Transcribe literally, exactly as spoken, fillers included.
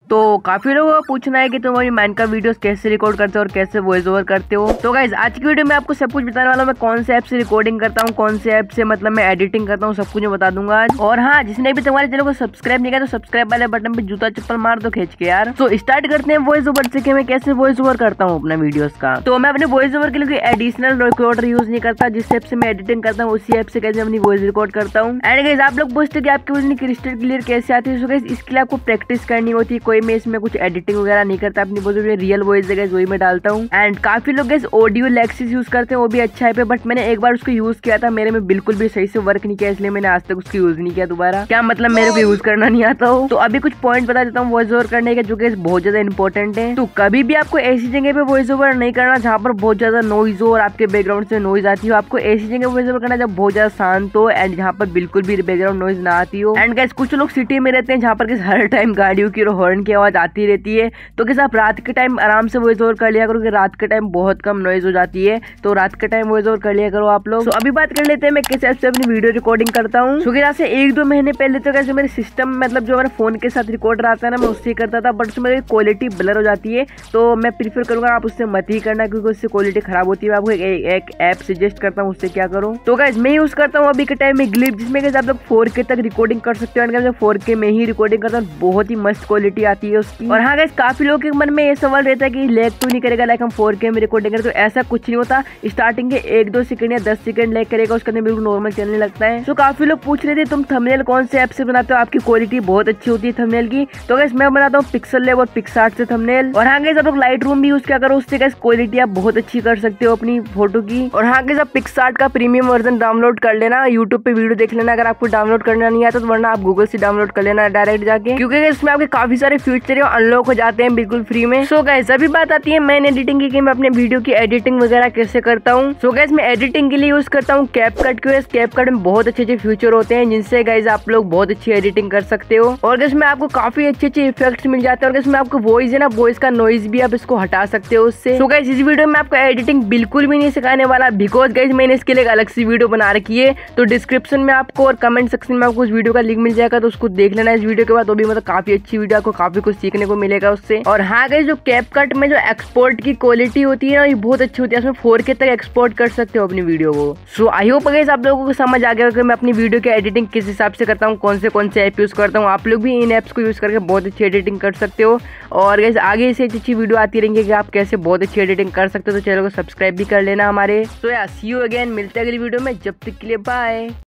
तो काफी लोगों का पूछना है कि तुम अपनी माइंड का वीडियोस कैसे रिकॉर्ड करते हो और कैसे वॉइस ओवर करते हो। तो गाइज आज की वीडियो में आपको सब कुछ बताने वाला हूँ। मैं कौन से ऐप से रिकॉर्डिंग करता हूँ, कौन से ऐप से मतलब मैं एडिटिंग करता हूँ, सब कुछ मैं बता दूंगा आज। और हाँ, जिसने भी तुम्हारे चैनल को सब्सक्राइब नहीं किया तो सब्सक्राइब वाले बटन पे जूता चप्पल मार दो खींच के यार। तो स्टार्ट करते हैं वॉइस ओवर से कि मैं कैसे वॉइस ओवर करता हूँ अपना वीडियोस का। तो मैं अपने वॉइस ओवर के लिए एडिशनल रिकॉर्डर यूज नहीं करता। जिस ऐप से मैं एडिटिंग करता हूँ उसी ऐप से कैसे अपनी वॉइस रिकॉर्ड करता हूँ। एंड गाइस आप लोग पूछते कि आपकी वॉइस क्रिस्टल क्लियर कैसे आती है। गाइस इसके लिए आपको प्रैक्टिस करनी होती है। कोई मैं इसमें कुछ एडिटिंग वगैरह नहीं करता, अपनी वॉइस रियल वॉइस है वही मैं डालता हूँ। एंड काफी लोग गाइस ऑडियो लेक्सिस यूज करते हैं, वो भी अच्छा है पे, बट मैंने एक बार उसको यूज किया था, मेरे में बिल्कुल भी सही से वर्क नहीं किया, इसलिए मैंने आज तक उसको यूज नहीं किया दोबारा। क्या मतलब मेरे को यूज करना नहीं आता हो। तो अभी कुछ पॉइंट बता देता हूँ वॉइस ओवर करने के जो कि बहुत ज्यादा इंपॉर्टेंट है। तो कभी भी आपको ऐसी जगह पे वॉइस ओवर नहीं करना जहाँ पर बहुत ज्यादा नॉइज हो और आपके बैकग्राउंड से नॉइज आती हो। आपको ऐसी जगह वॉइस ओवर करना जब बहुत ज्यादा शांत हो एंड जहाँ पर बिल्कुल भी बैकग्राउंड नॉइज ना आती हो। एंड गाइस कुछ लोग सिटी में रहते हैं जहाँ पर हर टाइम गाड़ियों की और हॉर्न की आवाज आती रहती है। तो किस आप रात के टाइम आराम से वॉइस ओवर कर लिया करो कि रात के टाइम बहुत कम नॉइज हो जाती है। तो रात के टाइम वॉइस ओवर कर लिया करो आप लोग। तो अभी बात कर लेते हैं मैं किस ऐप से अपनी वीडियो रिकॉर्डिंग करता हूँ। क्योंकि यहाँ से एक दो महीने पहले तो कैसे मेरे सिस्टम मतलब जो हमारे फोन के साथ रिकॉर्डर आता है ना, मैं उससे करता था, बट उसमें क्वालिटी ब्लर हो जाती है। तो मैं प्रीफर करूंगा आप उससे मत ही करना क्योंकि उससे क्वालिटी खराब होती है। आपको एक ऐप सजेस्ट करता हूँ, उससे क्या करूँ। तो गाइस मैं यूज करता हूँ अभी के टाइम में ग्लिप, जिसमें आप लोग फोर के तक रिकॉर्डिंग कर सकते हो। फोर के में ही रिकॉर्डिंग करता हूँ, बहुत ही मस्त क्वालिटी आती है उसकी। और हाँ गाइस काफी लोगों के मन में ये सवाल रहता है कि लैग तो नहीं करेगा लाइक हम फोर के में रिकॉर्डिंग करें। तो ऐसा कुछ नहीं होता, स्टार्टिंग के एक दो सेकंड या दस सेकंड लैग करेगा, उसके अंदर बिल्कुल नॉर्मल चलने लगता है। तो काफी लोग पूछ रहे थे तुम थंबनेल कौन से ऐप से बनाते हो, आपकी क्वालिटी बहुत अच्छी होती है थंबनेल की। तो गाइस मैं बनाता हूँ पिक्सल लैब और पिक्सार्ट से थंबनेल। और हाँ गाइस आप लोग लाइट रूम भी यूज क्या करो, उससे गाइस क्वालिटी आप बहुत अच्छी कर सकते हो अपनी फोटो की। और हाँ गाइस आप पिक्सार्ट का प्रीमियम वर्जन डाउनलोड कर लेना, यूट्यूब पे वीडियो देख लेना। अगर आपको डाउनलोड करना नहीं आता तो वरना आप गूगल से डाउनलोड कर लेना डायरेक्ट जाके, क्योंकि इसमें आपके काफी सारे फीचर अनलॉक हो जाते हैं बिल्कुल फ्री में। सो गाइस अभी बात आती है मेन एडिटिंग की कि मैं अपने वीडियो की एडिटिंग वगैरह कैसे करता हूँ। सो गाइस मैं एडिटिंग के लिए यूज करता हूँ कैपकट क्यों। कैपकट में बहुत अच्छे अच्छे फीचर होते हैं जिनसे गाइस आप लोग बहुत अच्छी एडिटिंग कर सकते हो। और इसमें आपको काफी अच्छे अच्छे इफेक्ट्स मिल जाते हैं। और इसमें आपको वॉइस है ना, वॉइस का नॉइज भी आप इसको हटा सकते हो उससे। सो गाइस इस वीडियो में आपको एडिटिंग बिल्कुल भी नहीं सिखाने वाला, बिकॉज गाइस मैंने इसके लिए एक अलग सी वीडियो बना रखी है। तो डिस्क्रिप्शन में आपको और कमेंट सेक्शन में आपको उस वीडियो का लिंक मिल जाएगा, तो उसको देख लेना इस वीडियो के बाद। तो भी मतलब काफी अच्छी वीडियो, आपको काफी कुछ सीखने को मिलेगा उससे। और हाँ गाइस जो कैपकट में जो एक्सपोर्ट की क्वालिटी होती है ना, ये बहुत अच्छी होती है। इसमें फोर के तक एक्सपोर्ट कर सकते हो अपनी वीडियो को। सो आई होप गाइस आप लोगों को समझ आ गया कि मैं अपनी वीडियो की एडिटिंग किस हिसाब से करता हूँ, कौन से कौन से ऐप यूज करता हूँ। आप लोग भी इन ऐप्स को यूज करके बहुत अच्छी एडिटिंग कर सकते हो। और गाइस आगे से अच्छी वीडियो आती रहेंगी कि आप कैसे बहुत अच्छी एडिटिंग कर सकते हो। तो चैनल को सब्सक्राइब भी कर लेना हमारे। सो या सी यू अगेन, मिलते हैं अगली वीडियो में, जब तक के लिए बाय।